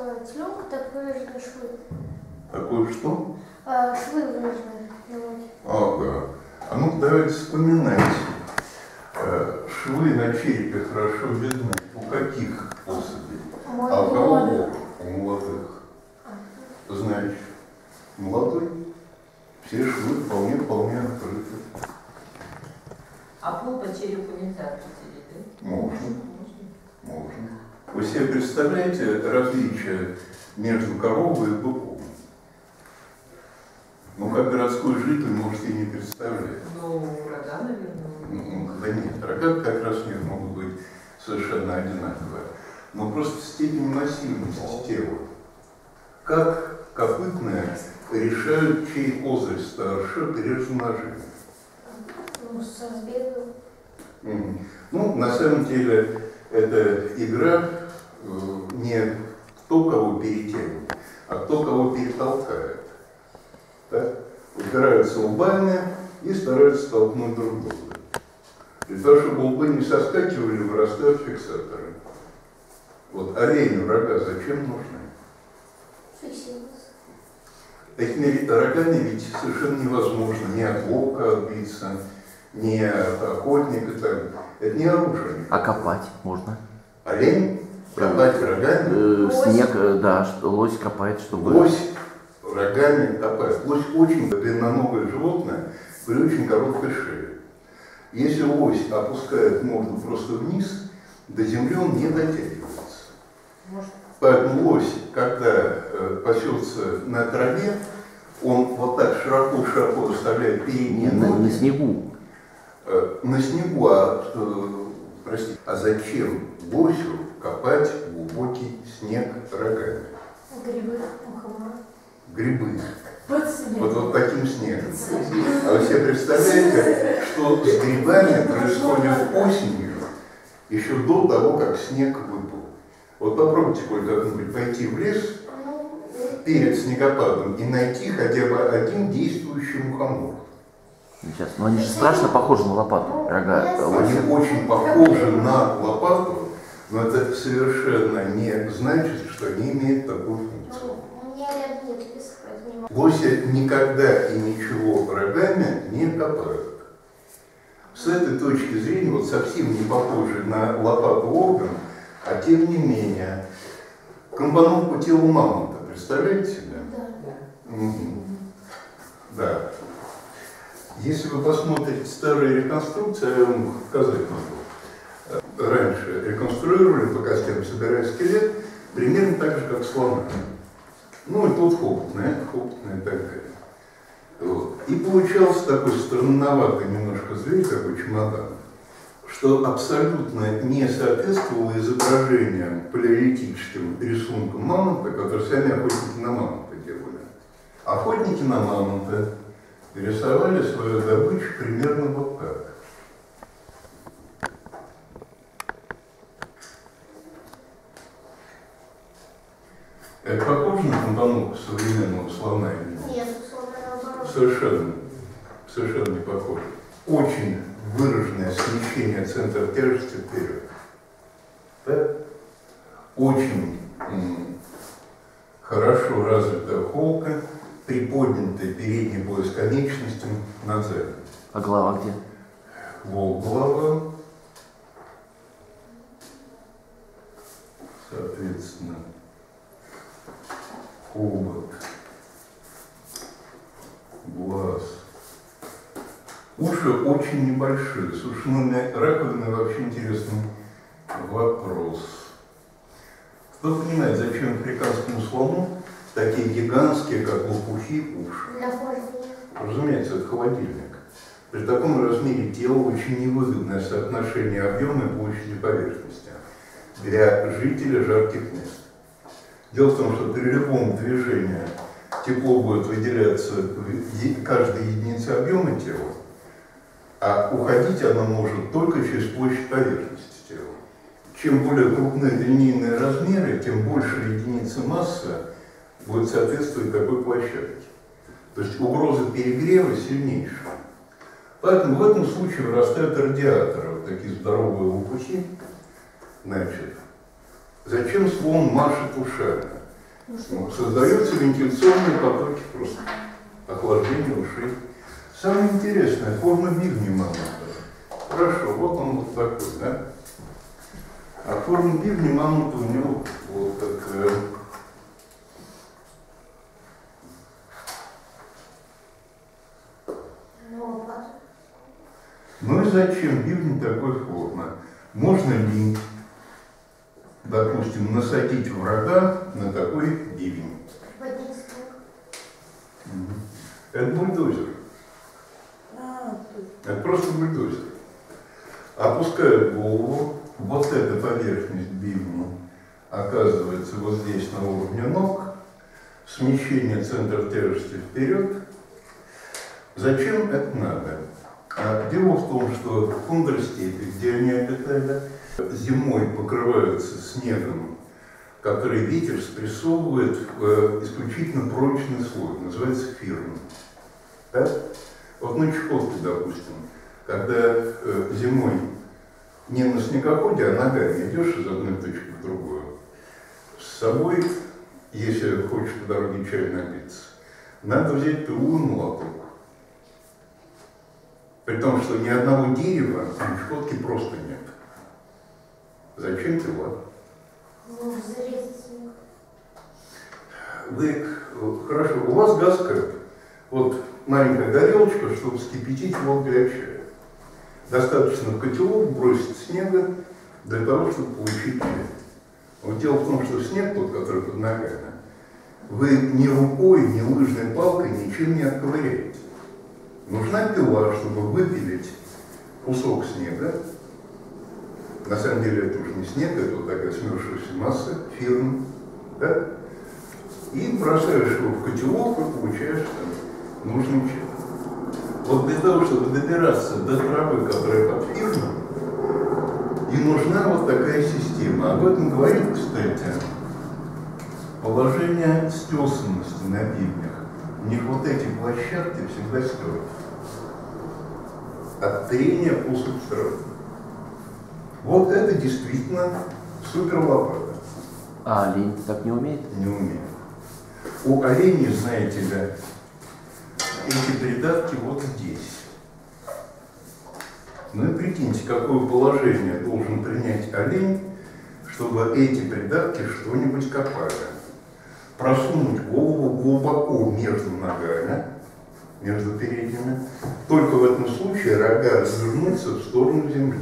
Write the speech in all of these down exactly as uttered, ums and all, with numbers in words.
теленка, так выражены швы. Такое что? А, швы выражены на ноге. Ага. А ну давайте вспоминать. Швы на черепе хорошо видны. У каких особей? А у кого? У молодых. Значит, молодой. Все швы вполне-вполне открыты. А пол по черепу нельзя определить, да? Можно. Можно. Вы себе представляете различие между коровой и быком? Ну, как городской житель, можете и не представлять. Ну, рога, наверное. Да нет, рога как раз нет, могут быть совершенно одинаковые. Но просто степень массивности тела. Как копытные решают, чей козырь старше, прежде ножи? Ну, с разбегом. Mm. Ну, на самом деле, эта игра э, не кто кого перетянет, а кто кого перетолкает. Так? Упираются лбами и стараются толкнуть друг друга. Для того, чтобы лбы не соскакивали, вырастают фиксаторы. Вот оленю рога зачем нужны? Фиксироваться. Этими рогами ведь совершенно невозможно ни от волка отбиться, ни от охотника. Так. Это не оружие. А копать можно? Олень? Копать рогами? Э, снег, э, да, что лось копает, чтобы... Лось рогами копает. Лось очень длинноногое животное при очень короткой шее. Если лось опускает морду просто вниз, до земли он не дотягивается. Может. Поэтому лось, когда э, пасется на траве, он вот так широко-широко выставляет передние на, ноги. на снегу. Э, на снегу, а, э, простите, а зачем лосю копать глубокий снег рогами? Грибы, мухомора. Грибы. Вот, вот таким снегом. А вы себе представляете, что с грибами происходит осенью, еще до того, как снег выпал. Вот попробуйте как-нибудь пойти в лес перед снегопадом и найти хотя бы один действующий мухомор. Сейчас, но они же страшно похожи на лопату, рога. Они очень похожи на лопату, но это совершенно не значит, что они имеют такую функцию. У меня рядом нет леса, поэтому не могу. Лоси никогда и ничего рогами не копают. С этой точки зрения, вот совсем не похожий на лопату орган, а тем не менее, комбанул по телу мамонта, представляете себе? Да. Угу. Да. Если вы посмотрите старые реконструкции, я вам показать могу. Раньше реконструировали по костям, собирая скелет, примерно так же, как слона. Ну и тут хопотное, это хопотное и так далее. Вот. И получался такой странноватый немножко зверь, такой чемодан, что абсолютно не соответствовало изображениям палеолитическим рисункам мамонта, которые сами охотники на мамонта делали. Охотники на мамонта рисовали свою добычу примерно вот так. Это похоже на комбанку современного слона или нет? Нет, слона наоборот. Совершенно, совершенно не похоже. Очень выраженное смещение центра тяжести вперед. Да? Очень м, хорошо развитая холка, приподнятая передний пояс конечностям над задним. А голова где? Волк голова. Соответственно, хобот, глаз. Уши очень небольшие. С ушными раковинами вообще интересный вопрос. Кто понимает, зачем африканскому слону такие гигантские, как лопухи, уши? Для охлаждения. Разумеется, это холодильник. При таком размере тела очень невыгодное соотношение объема и площади поверхности для жителя жарких мест. Дело в том, что при любом движении тепло будет выделяться в каждой единице объема тела, а уходить оно может только через площадь поверхности тела. Чем более крупные линейные размеры, тем больше единицы массы будет соответствовать такой площадке. То есть угроза перегрева сильнейшая. Поэтому в этом случае вырастают радиаторы, вот такие здоровые лопухи. Значит, зачем слон машет ушами? Ну, что? Ну, создаются вентиляционные потоки просто. Охлаждение ушей. Самое интересное, форма бивня мамонта. Хорошо, вот он вот такой, да? А форма бивня мамонта у него вот такая. Ну, лопата. Ну и зачем бивень такой формы? Можно ли, допустим, насадить врага на такой бивень? Поднять снег. Мгм. Это бульдозер. А, Это просто бульдозер. Опускают голову, вот эта поверхность бивня оказывается вот здесь на уровне ног, смещение центра тяжести вперед. Зачем это надо? А дело в том, что тундростепи, где они обитали, зимой покрываются снегом, который ветер спрессовывает в исключительно прочный слой, называется фирн. Да? Вот на Чукотке, допустим, когда э, зимой не на снегоходе, а ногами идешь из одной точки в другую, с собой, если хочешь по дороге чай напиться, надо взять пилу и молоток. При том, что ни одного дерева на Чукотке просто нет. Зачем пила? Ну, зарезать снег. Вы, хорошо, у вас газ-кэп. Вот маленькая горелочка, чтобы вскипятить воду для чая. Достаточно в котелок бросить снега для того, чтобы получить чай. Вот дело в том, что снег, тот, который под ногами, вы ни рукой, ни лыжной палкой ничем не отковыряете. Нужна пила, чтобы выпилить кусок снега. На самом деле это уже не снег, это вот такая смерзшаяся масса, фирн, да? И бросаешь его в котелок и получаешь там нужный чай. Вот для того, чтобы добираться до травы, которая под фирном, и нужна вот такая система. Об этом говорит, кстати, положение стесанности на бивнях. У них вот эти площадки всегда стерты. От трения по субстрату. Вот это действительно супер лопата. А олень так не умеет? Не умеет. У оленей, знаете ли, эти придатки вот здесь. Ну и прикиньте, какое положение должен принять олень, чтобы эти придатки что-нибудь копали. Просунуть голову глубоко между ногами, между передними. Только в этом случае рога развернутся в сторону земли.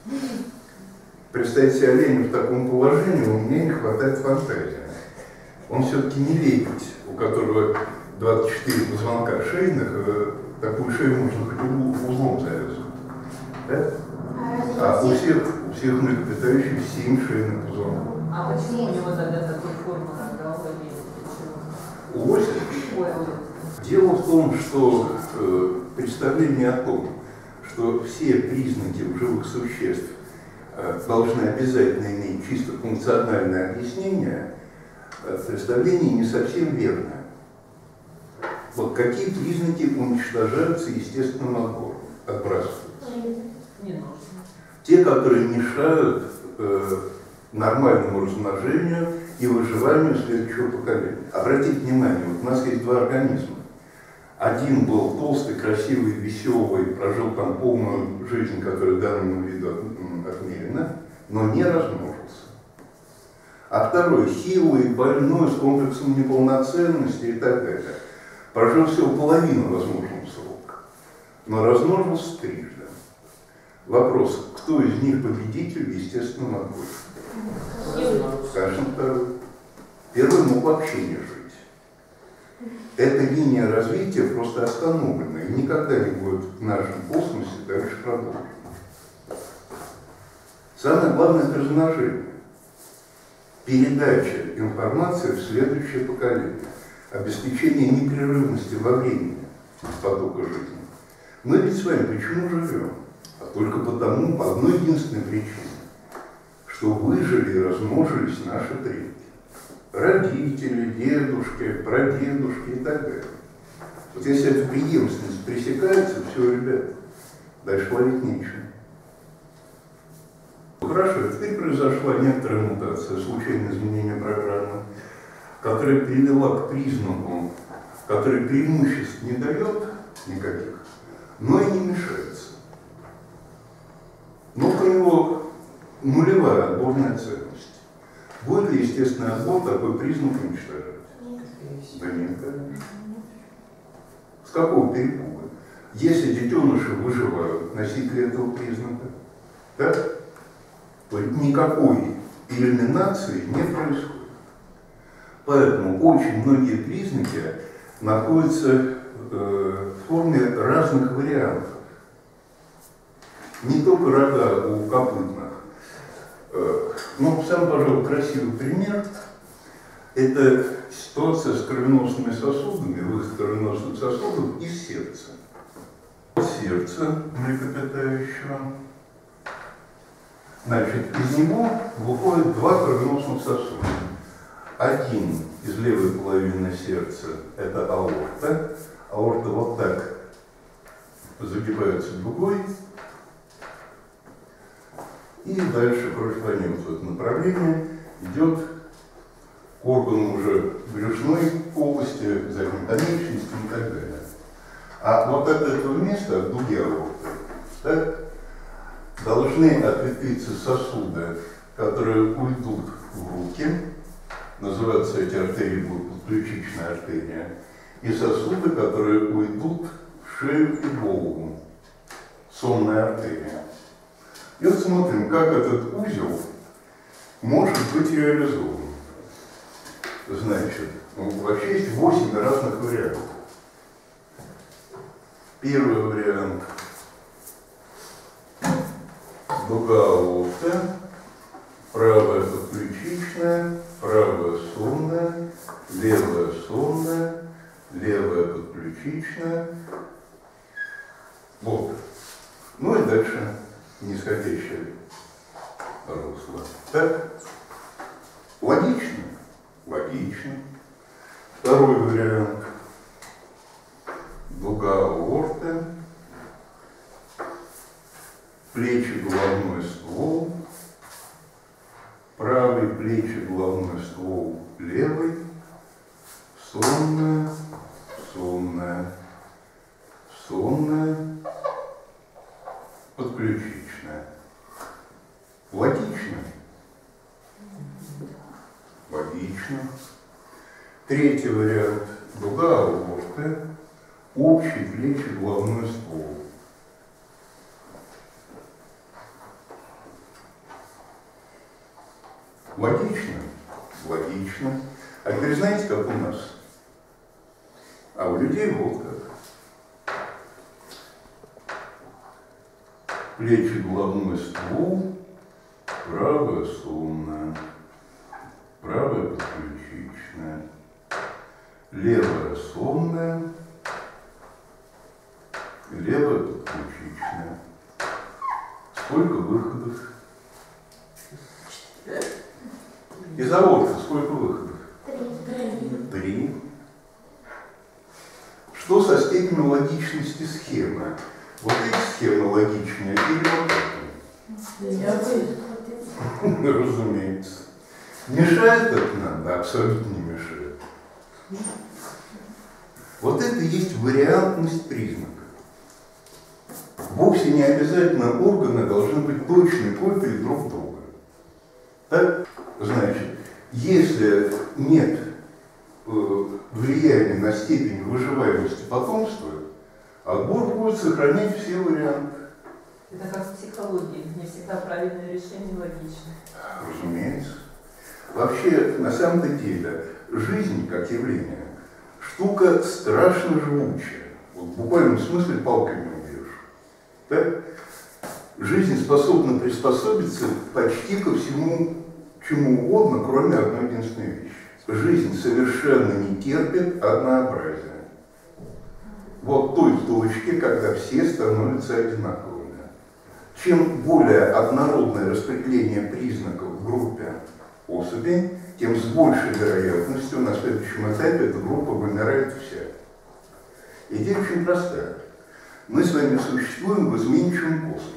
Представьте оленя в таком положении, у меня не хватает фантазии. Он все-таки не лебедь, у которого двадцать четыре позвонка шейных, такую шею можно хоть узлом завязывать. Да? А А у разве всех, у всех млекопитающих семь шейных позвонков. а почему у него тогда такой формы рога у оленя? У лося Ой, ой. дело в том, что э, представление о том, что все признаки у живых существ э, должны обязательно иметь чисто функциональное объяснение, э, представление не совсем верное. Вот какие признаки уничтожаются естественным отбором, отбрасываются? Не нужно. Те, которые мешают э, нормальному размножению и выживанию следующего поколения. Обратите внимание, вот у нас есть два организма. Один был толстый, красивый, веселый, прожил там полную жизнь, которая данному виду от, отмерена, но не размножился. А второй хилый, больной, с комплексом неполноценности и так далее. Прожил всего половину возможного срока, но размножился трижды. Вопрос, кто из них победитель в естественном отборе? Скажем, второй. Первый мог вообще не жить. Эта линия развития просто остановлена и никогда не будет в нашем космосе дальше продолжена. Самое главное – это размножение. Передача информации в следующее поколение. Обеспечение непрерывности во времени потока жизни. Мы ведь с вами почему живем? А только потому, по одной единственной причине, что выжили и размножились наши предки. Родители, дедушки, прадедушки и так далее. Вот если эта преемственность пресекается, все, ребят, дальше ловить нечего. Хорошо, теперь произошла некоторая мутация, случайное изменение программы, которая привела к признаку, который преимуществ не дает никаких, но и не мешается. Но у него нулевая отборная ценность. Будет ли естественный отбор такой признак уничтожать? Нет. Да нет, конечно. С какого перепуга? Если детеныши выживают, носители этого признака, так, то никакой элиминации не происходит. Поэтому очень многие признаки находятся э, в форме разных вариантов. Не только рога у копытных. Э, но самый, пожалуй, красивый пример – это ситуация с кровеносными сосудами, выход кровеносных сосудов из сердца. Сердце млекопитающего. Значит, из него выходят два кровеносных сосуда. Один из левой половины сердца – это аорта. Аорта вот так загибается дугой. И дальше кровь по нему в этом направлении идет к органу уже брюшной полости, задней конечности и так далее. А вот от этого места, от дуги аорты, так, должны ответвиться сосуды, которые уйдут в руки, называются эти артерии будут подключичная артерия, и сосуды, которые уйдут в шею и голову, сонная артерия. И вот смотрим, как этот узел может быть реализован. Значит, ну, вообще есть восемь разных вариантов. Первый вариант – дуга аорта, правая подключичная, правая сонная, левая сонная, левая подключичная. Вот. Ну и дальше нисходящее русло. Так? Логично? Логично. Второй вариант. Дуга аорты, плечи, головной ствол, правый плечи, головной ствол, левый, сонная, сонная, сонная, подключичная. Логично? Логично. Третий вариант. Дуга аорты, общий плечи, головной ствол. Логично? Логично. А теперь знаете, как у нас? А у людей вот как. Плечи, головной ствол, правая сонная, правая подключичная, левая сонная, левая подключичная. Сколько выходов? Из аорты сколько выходов? Три. Три. Что со степенью логичности схемы? Вот эти схемы логичнее или вот эти? Разумеется. Мешает это нам? Да, абсолютно не мешает. Вот это и есть вариантность признака. Вовсе не обязательно органы должны быть точной копией друг друга. Так? Значит, если нет э, влияния на степень выживаемости потомства, отбор будет сохранять все варианты. Это как в психологии. Не всегда правильное решение логично. Разумеется. Вообще, на самом-то деле, жизнь как явление штука страшно живучая. Вот в буквальном смысле палкой не убьешь. Так? Жизнь способна приспособиться почти ко всему, чему угодно, кроме одной единственной вещи. Жизнь совершенно не терпит однообразия. Вот той точки, когда все становятся одинаковыми. Чем более однородное распределение признаков в группе особей, тем с большей вероятностью на следующем этапе эта группа вымирает вся. Идея очень простая. Мы с вами существуем в изменчивом космосе.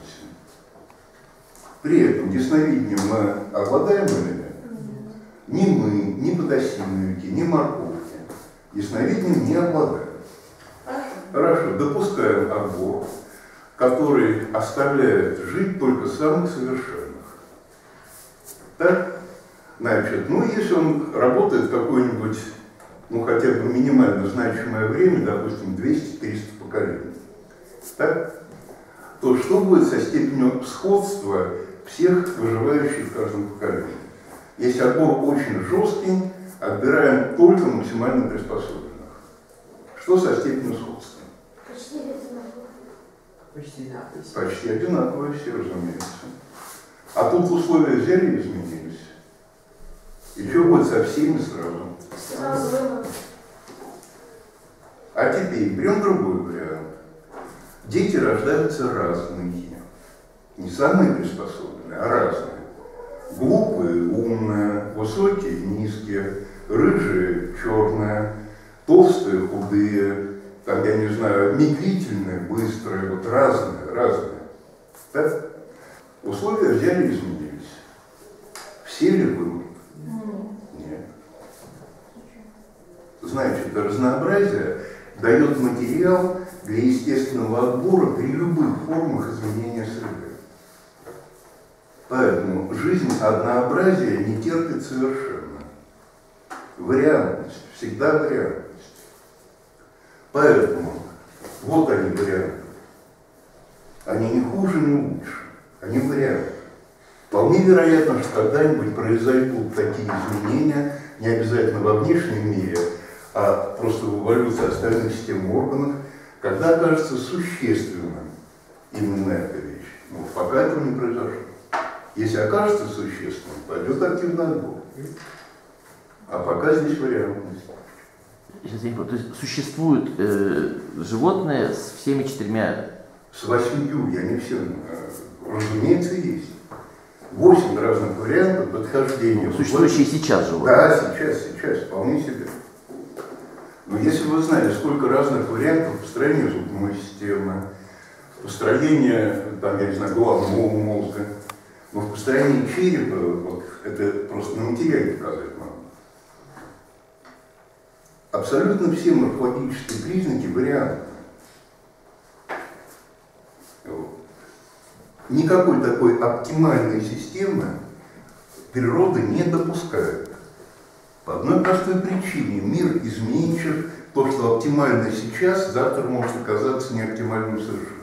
При этом ясновидением мы обладаем или нет? Ни мы, ни подосиновики, ни морковки ясновидением не обладают. Хорошо. Хорошо, допускаем отбор, который оставляет жить только самых совершенных. Так? Значит, ну если он работает какое-нибудь, ну хотя бы минимально значимое время, допустим, двести-триста поколений, так? То что будет со степенью сходства всех выживающих в каждом поколении? Если отбор очень жесткий, отбираем только максимально приспособленных. Что со степенью сходства? Почти одинаково. Почти одинаковые. Почти одинаковые все, разумеется. А тут условия взяли и изменились. И что будет со всеми сразу? Сразу выбор. А теперь берем другой вариант. Дети рождаются разные. Не самые приспособленные, а разные. Глупые, умные, высокие, низкие, рыжие, черные, толстые, худые, там, я не знаю, медлительные, быстрые, вот разные, разные. Так? Условия взяли и изменились. Все ли вымрут? Нет. Значит, разнообразие дает материал для естественного отбора при любых формах изменения среды. Поэтому жизнь однообразия не терпит совершенно. Вариантность, всегда вариантность. Поэтому вот они варианты. Они не хуже, не лучше. Они варианты. Вполне вероятно, что когда-нибудь произойдут такие изменения, не обязательно во внешнем мире, а просто в эволюции остальных систем органов, когда окажется существенным именно эта вещь. Но пока этого не произошло. Если окажется существенным, пойдет активный отбор. А пока здесь вариантность. Сейчас я не понимаю. То есть существуют э, животные с всеми четырьмя? С восьмью, я не все, разумеется, есть. Восемь разных вариантов подхождения. Существующие сейчас животные? Да, сейчас, сейчас, вполне себе. Но если вы знали, сколько разных вариантов построения зубной системы, построения, там, я не знаю, головного мозга, но в построении черепа, вот, это просто на материале показать надо. Абсолютно все морфологические признаки вариантны. Вот. Никакой такой оптимальной системы природа не допускает. По одной простой причине. Мир изменчив. То, что оптимально сейчас, завтра может оказаться неоптимальным совершенно.